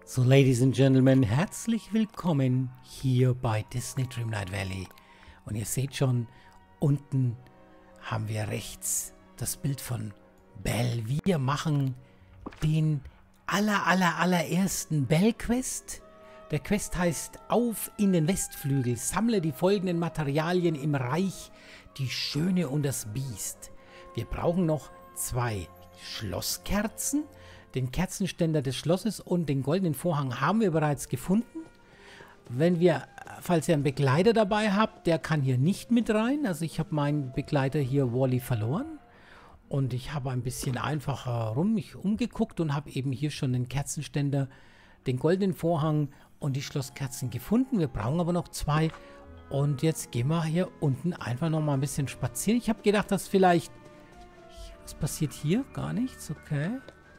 So, Ladies and Gentlemen, herzlich willkommen hier bei Disney Dreamlight Valley. Und ihr seht schon, unten haben wir rechts das Bild von Belle. Wir machen den allerersten Belle-Quest. Der Quest heißt Auf in den Westflügel. Sammle die folgenden Materialien im Reich, die Schöne und das Biest. Wir brauchen noch 2 Schlosskerzen. Den Kerzenständer des Schlosses und den goldenen Vorhang haben wir bereits gefunden. Falls ihr einen Begleiter dabei habt, der kann hier nicht mit rein. Also ich habe meinen Begleiter hier, Wally, verloren. Und ich habe ein bisschen einfacher mich umgeguckt und habe eben hier schon den Kerzenständer, den goldenen Vorhang und die Schlosskerzen gefunden. Wir brauchen aber noch 2. Und jetzt gehen wir hier unten einfach noch mal ein bisschen spazieren. Ich habe gedacht, dass vielleicht... Was passiert hier? Gar nichts, okay.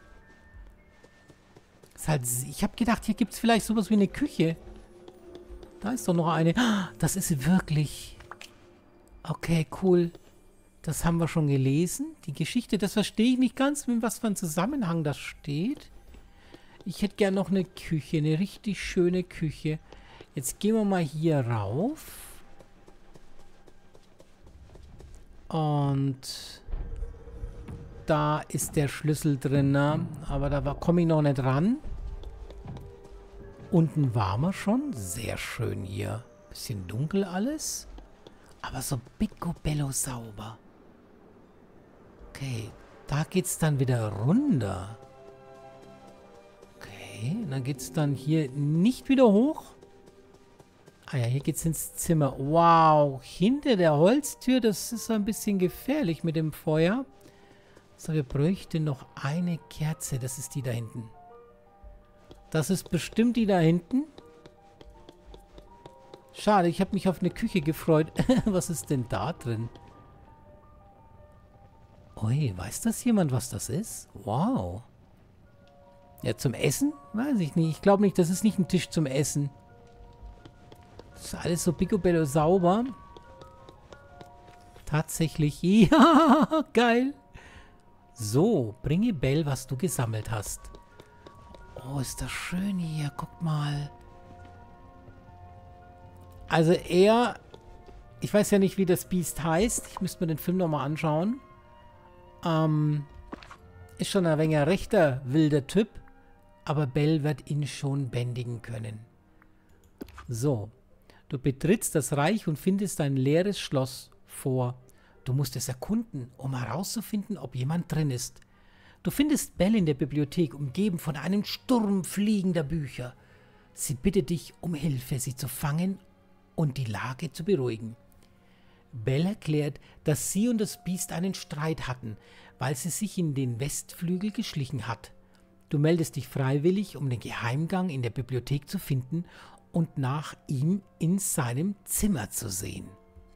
Ich habe gedacht, hier gibt es vielleicht sowas wie eine Küche. Da ist doch noch eine. Das ist wirklich... Okay, cool. Das haben wir schon gelesen. Die Geschichte, das verstehe ich nicht ganz, mit was für ein Zusammenhang das steht. Ich hätte gern noch eine Küche, eine richtig schöne Küche. Jetzt gehen wir mal hier rauf. Und... Da ist der Schlüssel drin, aber da komme ich noch nicht ran. Unten waren wir schon. Sehr schön hier. Bisschen dunkel alles. Aber so picobello sauber. Okay, da geht's dann wieder runter. Okay, dann geht's dann hier nicht wieder hoch. Ah ja, hier geht's ins Zimmer. Wow, hinter der Holztür, das ist ein bisschen gefährlich mit dem Feuer. So, wir bräuchten noch eine Kerze. Das ist die da hinten. Das ist bestimmt die da hinten. Schade, ich habe mich auf eine Küche gefreut. Was ist denn da drin? Ui, weiß das jemand, was das ist? Wow. Ja, zum Essen? Weiß ich nicht. Ich glaube nicht, das ist nicht ein Tisch zum Essen. Das ist alles so picobello sauber. Tatsächlich. Ja, geil. So, bringe Belle, was du gesammelt hast. Oh, ist das schön hier. Guck mal. Also ich weiß ja nicht, wie das Biest heißt. Ich müsste mir den Film nochmal anschauen. Ist schon ein wenig rechter, wilder Typ. Aber Belle wird ihn schon bändigen können. So. Du betrittst das Reich und findest ein leeres Schloss vor. Du musst es erkunden, um herauszufinden, ob jemand drin ist. Du findest Belle in der Bibliothek, umgeben von einem Sturm fliegender Bücher. Sie bittet dich um Hilfe, sie zu fangen und die Lage zu beruhigen. Belle erklärt, dass sie und das Biest einen Streit hatten, weil sie sich in den Westflügel geschlichen hat. Du meldest dich freiwillig, um den Geheimgang in der Bibliothek zu finden und nach ihm in seinem Zimmer zu sehen.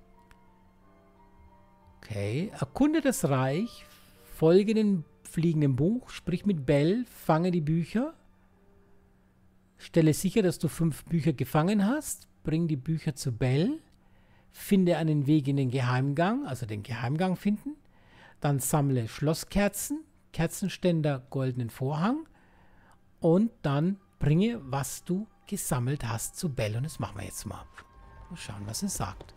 Okay, erkunde das Reich, folge dem fliegenden Buch, sprich mit Belle, fange die Bücher, stelle sicher, dass du 5 Bücher gefangen hast, bring die Bücher zu Belle, finde einen Weg in den Geheimgang, also den Geheimgang finden, dann sammle Schlosskerzen, Kerzenständer, goldenen Vorhang und dann bringe, was du gesammelt hast, zu Belle. Und das machen wir jetzt mal. Mal schauen, was sie sagt.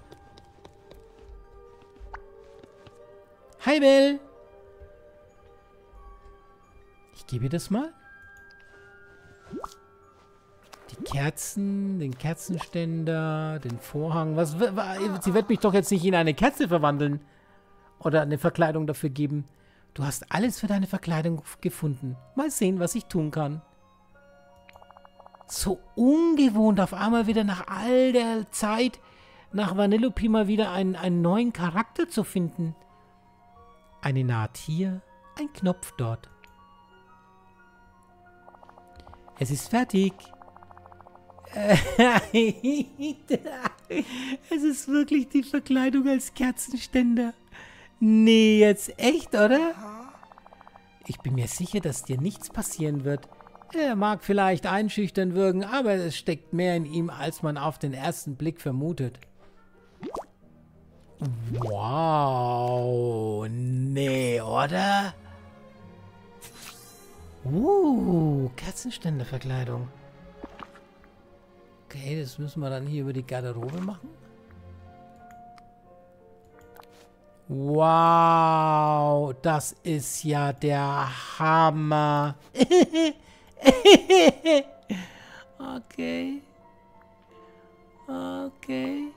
Hi, Belle. Ich gebe ihr das mal. Die Kerzen, den Kerzenständer, den Vorhang. Sie wird mich doch jetzt nicht in eine Kerze verwandeln. Oder eine Verkleidung dafür geben. Du hast alles für deine Verkleidung gefunden. Mal sehen, was ich tun kann. So ungewohnt, auf einmal wieder nach all der Zeit, nach Vanellope mal wieder einen neuen Charakter zu finden. Eine Naht hier, ein Knopf dort. Es ist fertig. Es ist wirklich die Verkleidung als Kerzenständer. Nee, jetzt echt, oder? Ich bin mir sicher, dass dir nichts passieren wird. Er mag vielleicht einschüchtern wirken, aber es steckt mehr in ihm, als man auf den ersten Blick vermutet. Wow, nee, oder? Kerzenständerverkleidung. Okay, das müssen wir dann hier über die Garderobe machen. Wow, das ist ja der Hammer. Okay. Okay.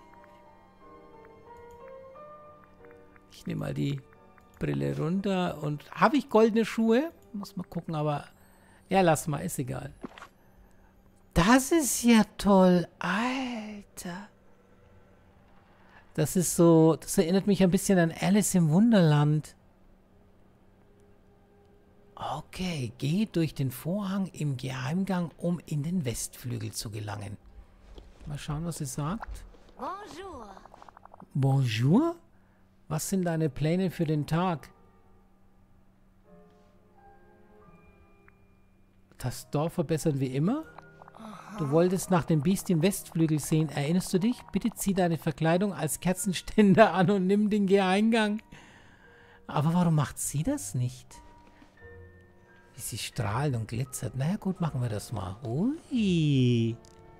Ich nehme mal die Brille runter und... Habe ich goldene Schuhe? Muss mal gucken, aber... Ja, lass mal, ist egal. Das ist ja toll, Alter. Das ist so... Das erinnert mich ein bisschen an Alice im Wunderland. Okay, geh durch den Vorhang im Geheimgang, um in den Westflügel zu gelangen. Mal schauen, was sie sagt. Bonjour. Bonjour? Was sind deine Pläne für den Tag? Das Dorf verbessern wie immer? Du wolltest nach dem Biest im Westflügel sehen. Erinnerst du dich? Bitte zieh deine Verkleidung als Kerzenständer an und nimm den Geheimgang. Aber warum macht sie das nicht? Wie sie strahlt und glitzert. Naja gut, machen wir das mal. Ui.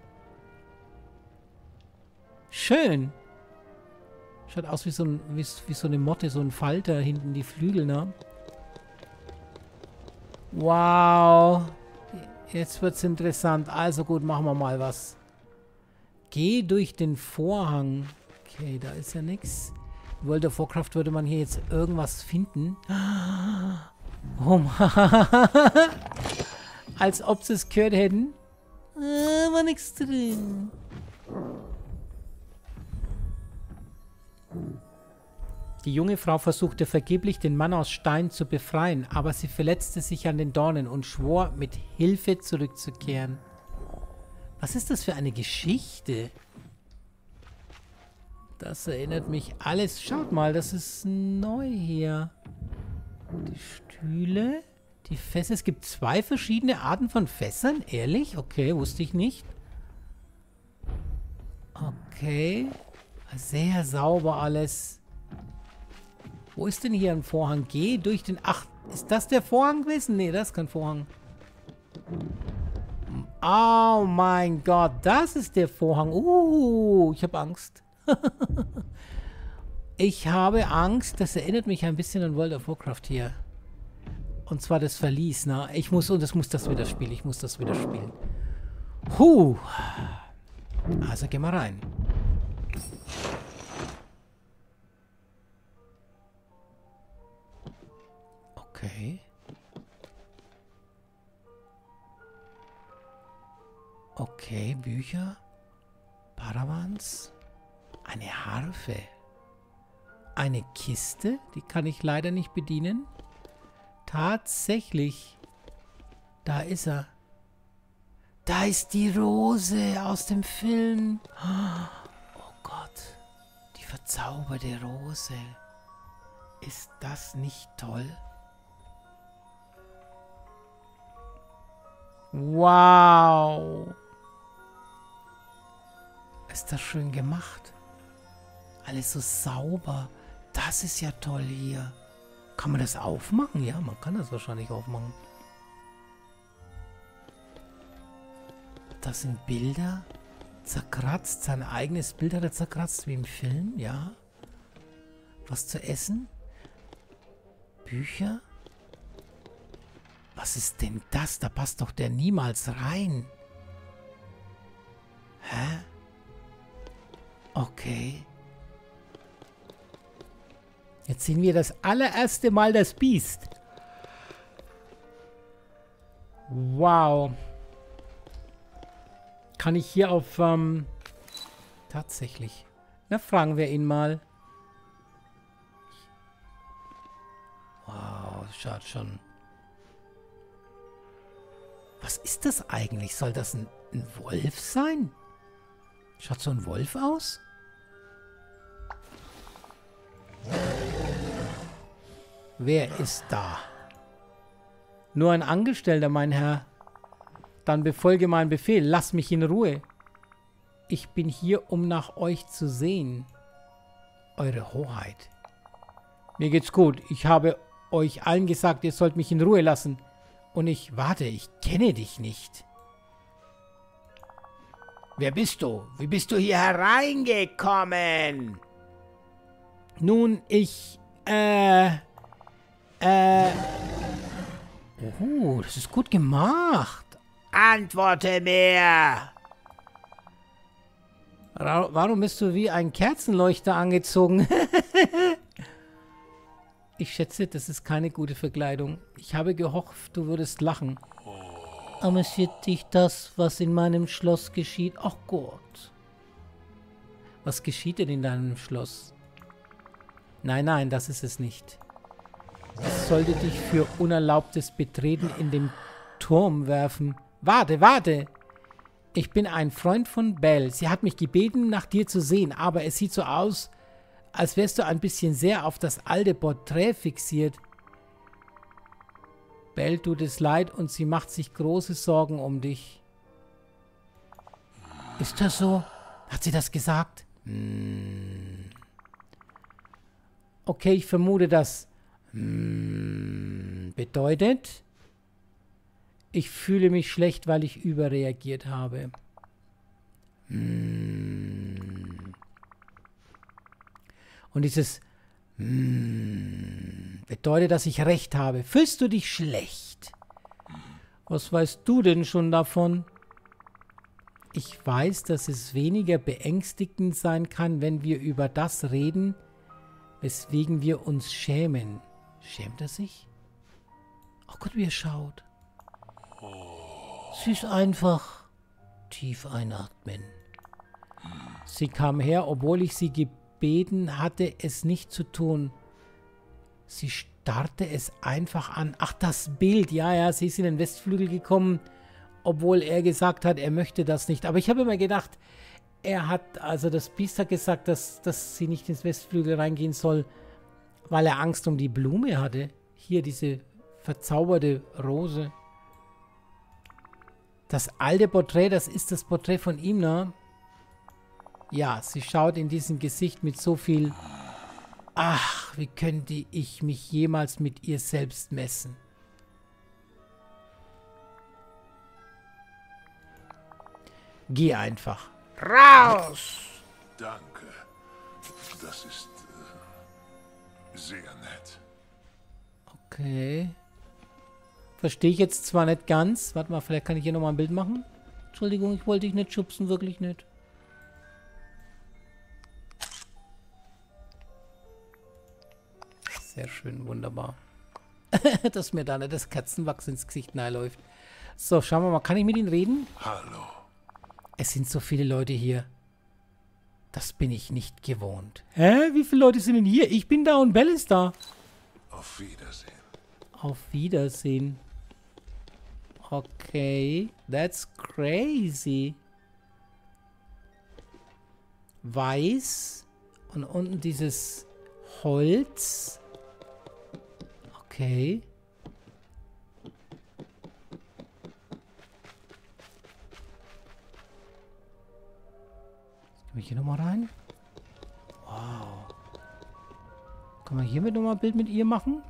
Schön. Schaut aus wie so eine Motte, so ein Falter hinten die Flügel, ne? Wow. Jetzt wird's interessant. Also gut, machen wir mal was. Geh durch den Vorhang. Okay, da ist ja nichts. In World of Warcraft würde man hier jetzt irgendwas finden. Oh Mann. Als ob sie es gehört hätten. War nichts drin. Die junge Frau versuchte vergeblich, den Mann aus Stein zu befreien, aber sie verletzte sich an den Dornen und schwor, mit Hilfe zurückzukehren. Was ist das für eine Geschichte? Das erinnert mich alles. Schaut mal, das ist neu hier. Die Stühle, die Fässer. Es gibt 2 verschiedene Arten von Fässern. Ehrlich? Okay, wusste ich nicht. Okay. Sehr sauber alles. Wo ist denn hier ein Vorhang? Geh durch den... Ach, ist das der Vorhang gewesen? Nee, das ist kein Vorhang. Oh mein Gott, das ist der Vorhang. Ich habe Angst. Ich habe Angst. Das erinnert mich ein bisschen an World of Warcraft hier. Und zwar das Verlies, ne? Ich muss das wieder spielen. Ich muss das wieder spielen. Also geh mal rein. Okay. Okay, Bücher. Paravans. Eine Harfe. Eine Kiste. Die kann ich leider nicht bedienen. Tatsächlich. Da ist er. Da ist die Rose aus dem Film. Oh Gott. Die verzauberte Rose. Ist das nicht toll? Wow. Ist das schön gemacht. Alles so sauber. Das ist ja toll hier. Kann man das aufmachen? Ja, man kann das wahrscheinlich aufmachen. Das sind Bilder. Zerkratzt. Sein eigenes Bild hat er zerkratzt, wie im Film. Ja. Was zu essen? Bücher? Was ist denn das? Da passt doch der niemals rein. Hä? Okay. Jetzt sehen wir das allererste Mal das Biest. Wow. Kann ich hier auf... tatsächlich. Na, fragen wir ihn mal. Wow, schaut schon... Was ist das eigentlich? Soll das ein Wolf sein? Schaut so ein Wolf aus? Wer ist da? Nur ein Angestellter, mein Herr. Dann befolge meinen Befehl. Lass mich in Ruhe. Ich bin hier, um nach euch zu sehen. Eure Hoheit. Mir geht's gut. Ich habe euch allen gesagt, ihr sollt mich in Ruhe lassen. Und ich kenne dich nicht. Wer bist du? Wie bist du hier hereingekommen? Nun, Oh, das ist gut gemacht. Antworte mir! Warum bist du wie ein Kerzenleuchter angezogen? Ich schätze, das ist keine gute Verkleidung. Ich habe gehofft, du würdest lachen. Amüsiert dich das, was in meinem Schloss geschieht? Ach Gott. Was geschieht denn in deinem Schloss? Nein, nein, das ist es nicht. Es sollte dich für unerlaubtes Betreten in den Turm werfen. Warte, warte! Ich bin ein Freund von Belle. Sie hat mich gebeten, nach dir zu sehen, aber es sieht so aus, als wärst du ein bisschen sehr auf das alte Porträt fixiert. Belle tut es leid und sie macht sich große Sorgen um dich. Ist das so? Hat sie das gesagt? Okay, ich vermute, das bedeutet, ich fühle mich schlecht, weil ich überreagiert habe. Und dieses bedeutet, dass ich recht habe. Fühlst du dich schlecht? Was weißt du denn schon davon? Ich weiß, dass es weniger beängstigend sein kann, wenn wir über das reden, weswegen wir uns schämen. Schämt er sich? Oh Gott, wie er schaut. Sie ist einfach tief einatmen. Sie kam her, obwohl ich sie gebeten hatte, es nicht zu tun. Sie starrte es einfach an. Ach, das Bild. Ja, ja, sie ist in den Westflügel gekommen, obwohl er gesagt hat, er möchte das nicht. Aber ich habe immer gedacht, also das Biest hat gesagt, dass sie nicht ins Westflügel reingehen soll, weil er Angst um die Blume hatte. Hier diese verzauberte Rose. Das alte Porträt, das ist das Porträt von ihm, ne? Ja, sie schaut in diesem Gesicht mit so viel... Ach, wie könnte ich mich jemals mit ihr selbst messen? Geh einfach. Raus! Danke. Das ist sehr nett. Okay. Verstehe ich jetzt zwar nicht ganz. Warte mal, vielleicht kann ich hier nochmal ein Bild machen. Entschuldigung, ich wollte dich nicht schubsen, wirklich nicht. Sehr schön, wunderbar. Dass mir da nicht das Katzenwachs ins Gesicht läuft. So, schauen wir mal. Kann ich mit Ihnen reden? Hallo. Es sind so viele Leute hier. Das bin ich nicht gewohnt. Hä? Wie viele Leute sind denn hier? Ich bin da und Belle ist da. Auf Wiedersehen. Auf Wiedersehen. Okay. That's crazy. Weiß. Und unten dieses Holz. Okay. Kann ich hier nochmal rein? Wow. Kann man hiermit nochmal ein Bild mit ihr machen?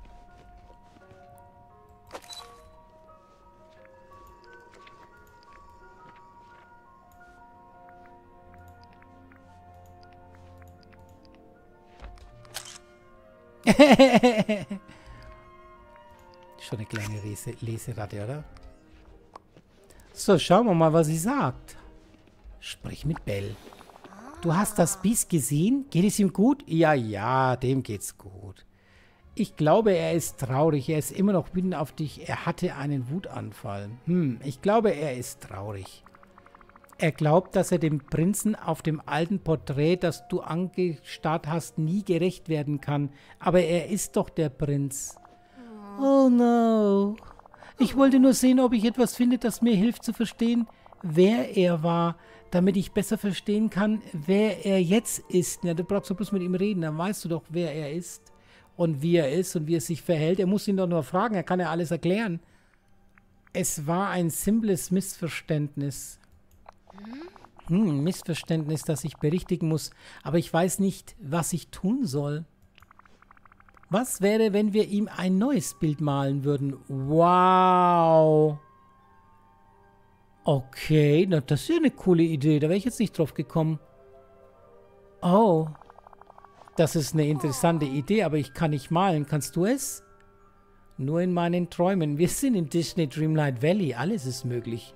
Schon eine kleine Leseratte, oder? So, schauen wir mal, was sie sagt. Sprich mit Belle. Du hast das Biest gesehen? Geht es ihm gut? Ja, ja, dem geht's gut. Ich glaube, er ist traurig. Er ist immer noch wütend auf dich. Er hatte einen Wutanfall. Ich glaube, er ist traurig. Er glaubt, dass er dem Prinzen auf dem alten Porträt, das du angestarrt hast, nie gerecht werden kann. Aber er ist doch der Prinz. Oh no. Ich wollte nur sehen, ob ich etwas finde, das mir hilft zu verstehen, wer er war, damit ich besser verstehen kann, wer er jetzt ist. Ja, du brauchst doch bloß mit ihm reden, dann weißt du doch, wer er ist und wie er ist und wie er sich verhält. Er muss ihn doch nur fragen, er kann ja alles erklären. Es war ein simples Missverständnis. Missverständnis, das ich berichtigen muss, aber ich weiß nicht, was ich tun soll. Was wäre, wenn wir ihm ein neues Bild malen würden? Wow! Okay, na, das ist ja eine coole Idee. Da wäre ich jetzt nicht drauf gekommen. Oh. Das ist eine interessante Idee, aber ich kann nicht malen. Kannst du es? Nur in meinen Träumen. Wir sind in Disney Dreamlight Valley. Alles ist möglich.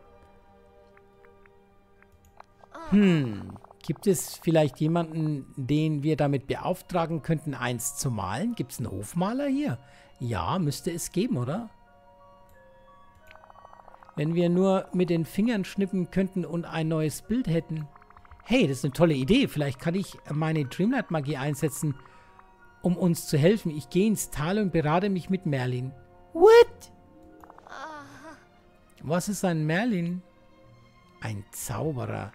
Gibt es vielleicht jemanden, den wir damit beauftragen könnten, eins zu malen? Gibt es einen Hofmaler hier? Ja, müsste es geben, oder? Wenn wir nur mit den Fingern schnippen könnten und ein neues Bild hätten. Hey, das ist eine tolle Idee. Vielleicht kann ich meine Dreamlight-Magie einsetzen, um uns zu helfen. Ich gehe ins Tal und berate mich mit Merlin. What? Was ist ein Merlin? Ein Zauberer.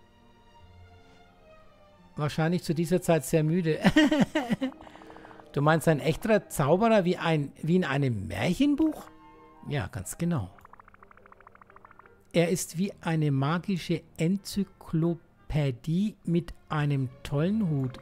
Wahrscheinlich zu dieser Zeit sehr müde. Du meinst ein echter Zauberer wie in einem Märchenbuch? Ja, ganz genau. Er ist wie eine magische Enzyklopädie mit einem tollen Hut.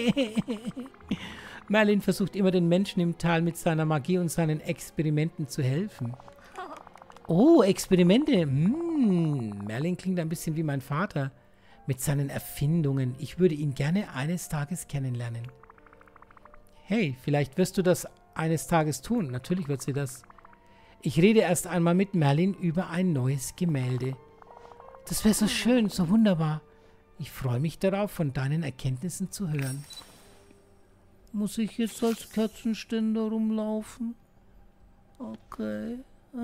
Merlin versucht immer den Menschen im Tal mit seiner Magie und seinen Experimenten zu helfen. Oh, Experimente. Merlin klingt ein bisschen wie mein Vater mit seinen Erfindungen. Ich würde ihn gerne eines Tages kennenlernen. Hey, vielleicht wirst du das eines Tages tun. Natürlich wird sie das. Ich rede erst einmal mit Merlin über ein neues Gemälde. Das wäre so schön, so wunderbar. Ich freue mich darauf, von deinen Erkenntnissen zu hören. Muss ich jetzt als Kerzenständer rumlaufen? Okay.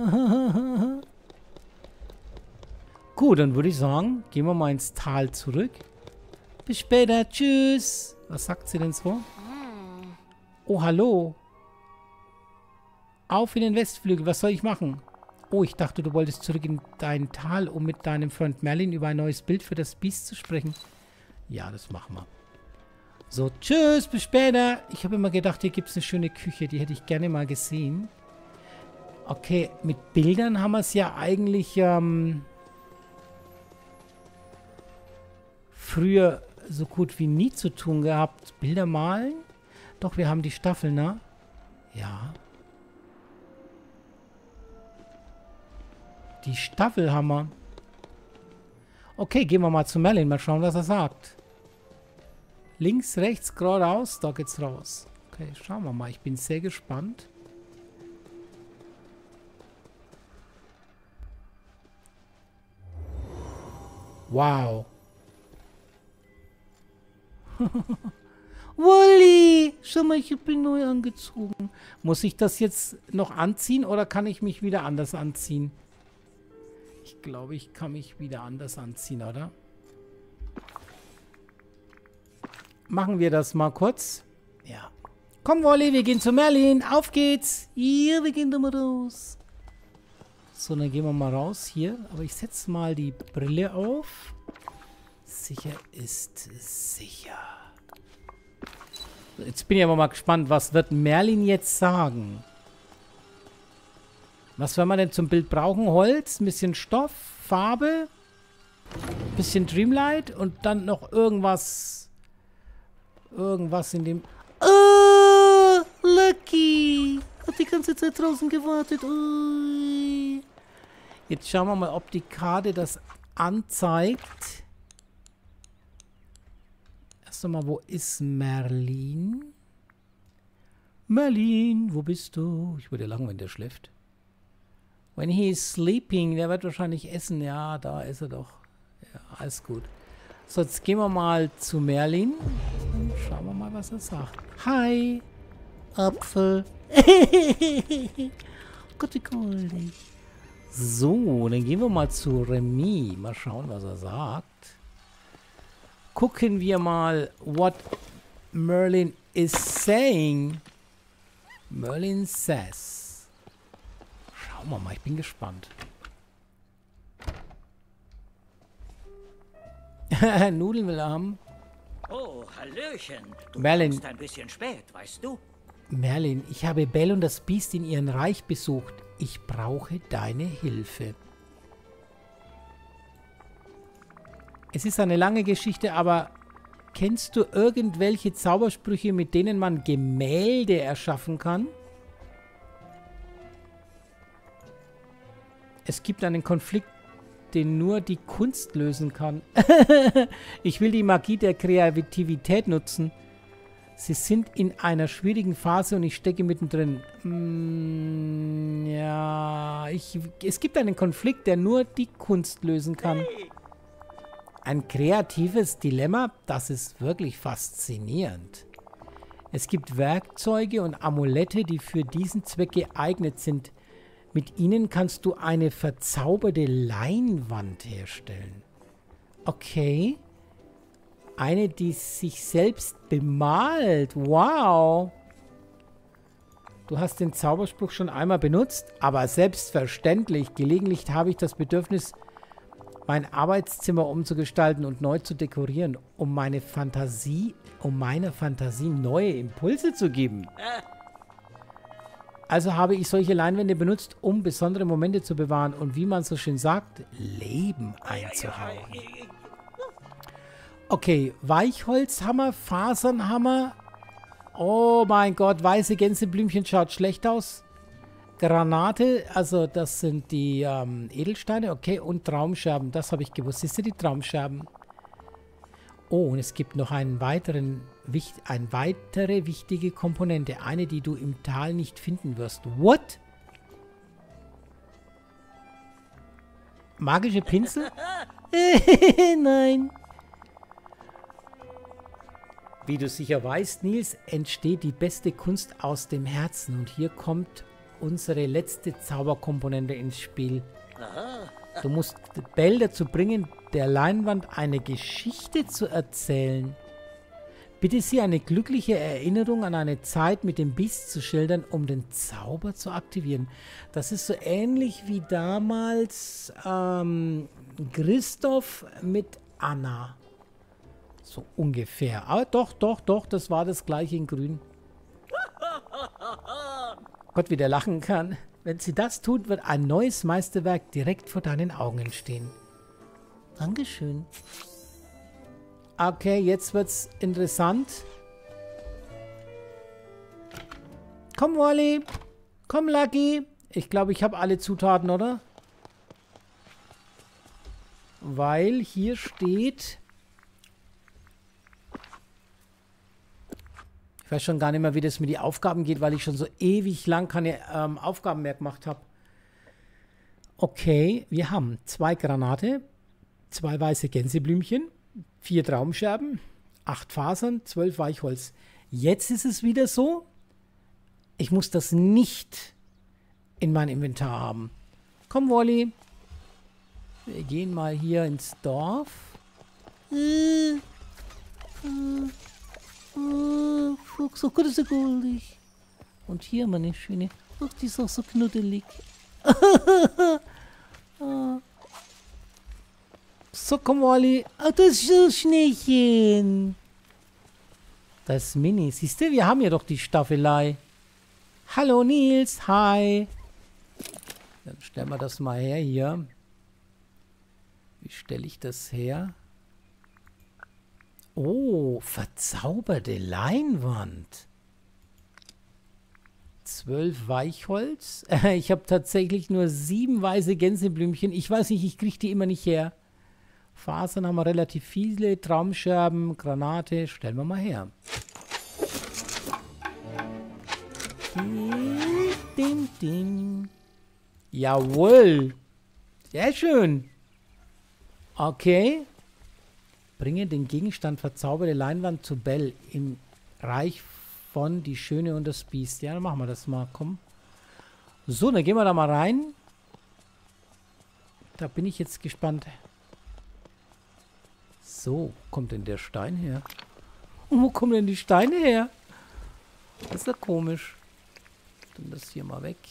Gut, dann würde ich sagen, gehen wir mal ins Tal zurück. Bis später, tschüss. Was sagt sie denn so? Oh, hallo. Auf in den Westflügel, was soll ich machen? Oh, ich dachte, du wolltest zurück in dein Tal, um mit deinem Freund Merlin über ein neues Bild für das Biest zu sprechen. Ja, das machen wir. So, tschüss, bis später. Ich habe immer gedacht, hier gibt es eine schöne Küche, die hätte ich gerne mal gesehen. Okay, mit Bildern haben wir es ja eigentlich früher so gut wie nie zu tun gehabt. Bilder malen? Doch, wir haben die Staffel, ne? Ja. Die Staffel haben wir. Okay, gehen wir mal zu Merlin. Mal schauen, was er sagt. Links, rechts, geradeaus. Da geht's raus. Okay, schauen wir mal. Ich bin sehr gespannt. Wow. Wally! Schau mal, ich bin neu angezogen. Muss ich das jetzt noch anziehen oder kann ich mich wieder anders anziehen? Ich glaube, ich kann mich wieder anders anziehen, oder? Machen wir das mal kurz. Ja. Komm, Wally, wir gehen zu Merlin. Auf geht's. Hier, wir gehen da mal raus. So, dann gehen wir mal raus hier. Aber ich setze mal die Brille auf. Sicher ist sicher. Jetzt bin ich aber mal gespannt, was wird Merlin jetzt sagen? Was werden wir denn zum Bild brauchen? Holz, ein bisschen Stoff, Farbe, ein bisschen Dreamlight und dann noch irgendwas. Irgendwas in dem... Oh, Lucky! Hat die ganze Zeit draußen gewartet. Ui. Jetzt schauen wir mal, ob die Karte das anzeigt. Erst einmal, wo ist Merlin? Merlin, wo bist du? Ich würde lang, wenn der schläft. When he is sleeping, der wird wahrscheinlich essen. Ja, da ist er doch. Ja, alles gut. So, jetzt gehen wir mal zu Merlin. Und schauen wir mal, was er sagt. Hi, Apfel. Gott, wie goldig. So, dann gehen wir mal zu Remy. Mal schauen, was er sagt. Gucken wir mal, what Merlin is saying. Merlin says. Schauen wir mal, ich bin gespannt. Nudeln will er haben. Oh, Hallöchen. Du Merlin. kommst ein bisschen spät, weißt du? Merlin, ich habe Belle und das Biest in ihrem Reich besucht. Ich brauche deine Hilfe. Es ist eine lange Geschichte, aber kennst du irgendwelche Zaubersprüche, mit denen man Gemälde erschaffen kann? Es gibt einen Konflikt den nur die Kunst lösen kann. Ich will die Magie der Kreativität nutzen. Sie sind in einer schwierigen Phase und ich stecke mittendrin. Ja, es gibt einen Konflikt, der nur die Kunst lösen kann. Ein kreatives Dilemma, das ist wirklich faszinierend. Es gibt Werkzeuge und Amulette, die für diesen Zweck geeignet sind. Mit ihnen kannst du eine verzauberte Leinwand herstellen. Okay. Eine, die sich selbst bemalt. Wow. Du hast den Zauberspruch schon einmal benutzt, aber selbstverständlich. Gelegentlich habe ich das Bedürfnis, mein Arbeitszimmer umzugestalten und neu zu dekorieren, um meiner Fantasie neue Impulse zu geben. Also habe ich solche Leinwände benutzt, um besondere Momente zu bewahren und, wie man so schön sagt, Leben einzuhauchen. Okay, Weichholzhammer, Fasernhammer. Oh mein Gott, weiße Gänseblümchen schaut schlecht aus. Granate, also das sind die Edelsteine, okay, und Traumscherben, das habe ich gewusst. Siehst du die Traumscherben? Oh, und es gibt noch eine weitere wichtige Komponente, eine, die du im Tal nicht finden wirst. What? Magische Pinsel? Nein. Wie du sicher weißt, Nils, entsteht die beste Kunst aus dem Herzen. Und hier kommt unsere letzte Zauberkomponente ins Spiel. Du musst Belle dazu bringen, der Leinwand eine Geschichte zu erzählen. Bitte sie eine glückliche Erinnerung an eine Zeit mit dem Biest zu schildern, um den Zauber zu aktivieren. Das ist so ähnlich wie damals Christoph mit Anna. So ungefähr. Aber doch, das war das gleiche in grün. Gott, wie der lachen kann. Wenn sie das tut, wird ein neues Meisterwerk direkt vor deinen Augen entstehen. Dankeschön. Okay, jetzt wird's interessant. Komm, Wally. Komm, Lucky. Ich glaube, ich habe alle Zutaten, oder? Weil hier steht... Ich weiß schon gar nicht mehr, wie das mit den Aufgaben geht, weil ich schon so ewig lang keine Aufgaben mehr gemacht habe. Okay, wir haben 2 Granate, 2 weiße Gänseblümchen, 4 Traumscherben, 8 Fasern, 12 Weichholz. Jetzt ist es wieder so, ich muss das nicht in mein Inventar haben. Komm, Wally. Wir gehen mal hier ins Dorf. Fuchs, oh Gott, ist er goldig. Und hier, meine Schöne. Ach, die ist auch so knuddelig. So, komm, Wally. Ah, das ist so Schneechen. Das ist Mini. Siehst du, wir haben ja doch die Staffelei. Hallo, Nils. Hi. Dann stellen wir das mal her hier. Wie stelle ich das her? Oh, verzauberte Leinwand. 12 Weichholz. Ich habe tatsächlich nur 7 weiße Gänseblümchen. Ich weiß nicht, ich kriege die immer nicht her. Fasern haben wir relativ viele. Traumscherben, Granate. Stellen wir mal her. Ding, ding. Jawohl. Sehr schön. Okay. Bringe den Gegenstand verzauberte Leinwand zu Belle im Reich von Die Schöne und das Biest. Ja, dann machen wir das mal. Komm. So, dann gehen wir da mal rein. Da bin ich jetzt gespannt. So, wo kommt denn der Stein her? Und wo kommen denn die Steine her? Das ist ja komisch. Dann das hier mal weg.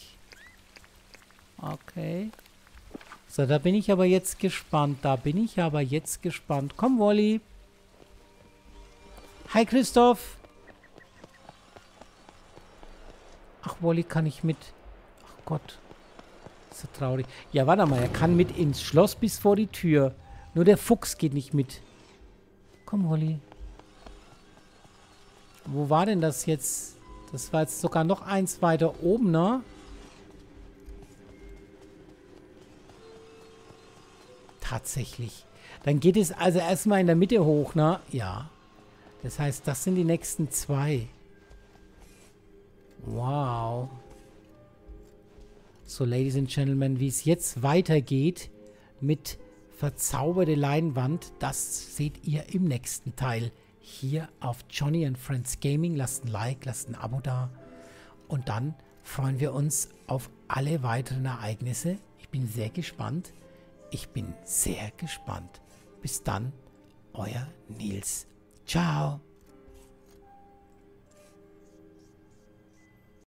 Okay. So, da bin ich aber jetzt gespannt. Komm, Wally. Hi, Christoph. Ach, Wally kann ich mit. Ach Gott. Ist so traurig. Ja, warte mal. Er kann mit ins Schloss bis vor die Tür. Nur der Fuchs geht nicht mit. Komm, Wally. Wo war denn das jetzt? Das war jetzt sogar noch eins weiter oben, ne? Tatsächlich. Dann geht es also erstmal in der Mitte hoch, ne? Ja. Das heißt, das sind die nächsten 2. Wow. So, Ladies and Gentlemen, wie es jetzt weitergeht mit verzauberte Leinwand, das seht ihr im nächsten Teil hier auf Johnny and Friends Gaming. Lasst ein Like, lasst ein Abo da und dann freuen wir uns auf alle weiteren Ereignisse. Ich bin sehr gespannt. Ich bin sehr gespannt. Bis dann, euer Nils. Ciao.